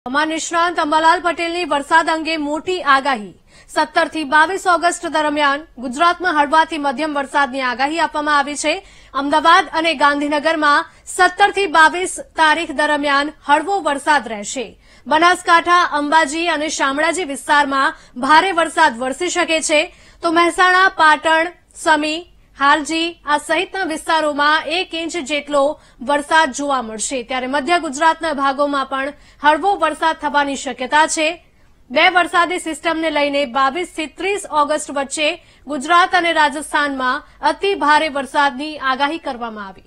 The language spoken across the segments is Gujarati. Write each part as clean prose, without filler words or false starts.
હવામાન નિષ્ણાંત અંબાલાલ પટેલની વરસાદ અંગે મોટી આગાહી 17 થી 22 ઓગસ્ટ દરમિયાન ગુજરાતમાં હળવાથી મધ્યમ વરસાદની આગાહી આપવામાં આવી છે। અમદાવાદ અને ગાંધીનગરમાં 17 થી 22 તારીખ દરમિયાન હળવો વરસાદ રહેશે। બનાસકાંઠા, અંબાજી અને શામળાજી વિસ્તારમાં ભારે વરસાદ વરસી શકે છે, તો મહેસાણા, પાટણ, સમી, હાલજી આ સહિતના વિસ્તારોમાં 1 ઇંચ જેટલો વરસાદ જોવા મળશે। ત્યારે મધ્ય ગુજરાતના ભાગોમાં પણ હળવો વરસાદ થવાની શક્યતા છે। બે વરસાદી સિસ્ટમને લઈને 22 થી 30 ઓગસ્ટ વચ્ચે ગુજરાત અને રાજસ્થાનમાં અતિ ભારે વરસાદની આગાહી કરવામાં આવી।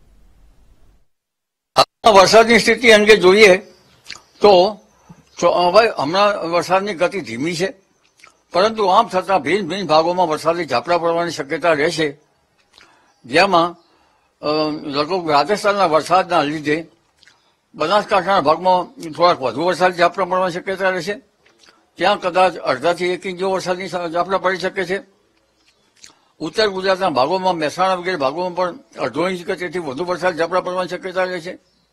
વરસાદની સ્થિતિ અંગે જોઈએ તો હવે હમણાં વરસાદની ગતિ ધીમી છે, પરંતુ આમ છતાં ભિન્ન ભિન્ન ભાગોમાં વરસાદી ઝાપટા પડવાની શક્યતા રહેશે, જેમાં લગભગ રાજસ્થાનના વરસાદના લીધે બનાસકાંઠાના ભાગમાં થોડાક વધુ વરસાદી ઝાપટા પડવાની શક્યતા રહેશે। ત્યાં કદાચ અડધાથી 1 ઇંચ જેવો વરસાદની ઝાપટા પડી શકે છે। ઉત્તર ગુજરાતના ભાગોમાં, મહેસાણા વગેરે ભાગોમાં પણ અડધો ઇંચ કે તેથી વધુ વરસાદી ઝાપટા પડવાની શક્યતા રહેશે।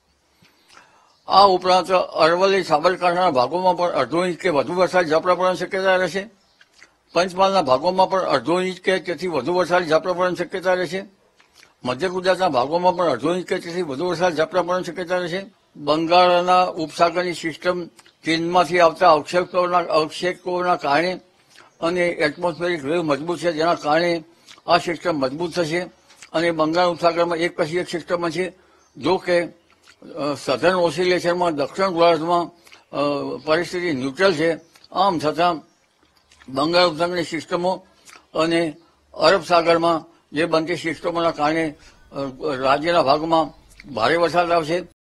આ ઉપરાંત અરવલ્લી, સાબરકાંઠાના ભાગોમાં પણ અડધો ઇંચ કે વધુ વરસાદી ઝાપટા પડવાની શક્યતા રહેશે। પંચમહાલના ભાગોમાં પણ અડધો ઇંચ કે તેથી વધુ વરસાદી ઝાપટા પડવાની શક્યતા રહેશે। મધ્ય ગુજરાતના ભાગોમાં પણ અડધો ઇંચ કે તેથી વધુ વરસાદી ઝાપટા પડવાની શક્યતા રહેશે। બંગાળના ઉપસાગરની સિસ્ટમ ચીનમાંથી આવતા અવક્ષેપોના કારણે અને એટમોસ્ફેરિક વેવ મજબૂત છે, જેના કારણે આ સિસ્ટમ મજબૂત થશે અને બંગાળ ઉપસાગરમાં એક પછી એક સિસ્ટમ છે। જો કે સધર્ન ઓસિલેશનમાં દક્ષિણ ગોળાર્ધમાં પરિસ્થિતિ ન્યુટ્રલ છે, આમ છતાં બંગાળ ઉપસાગરની સિસ્ટમો અને અરબ સાગરમાં જે બનતી સિસ્ટમોના કારણે રાજ્યના ભાગમાં ભારે વરસાદ આવશે।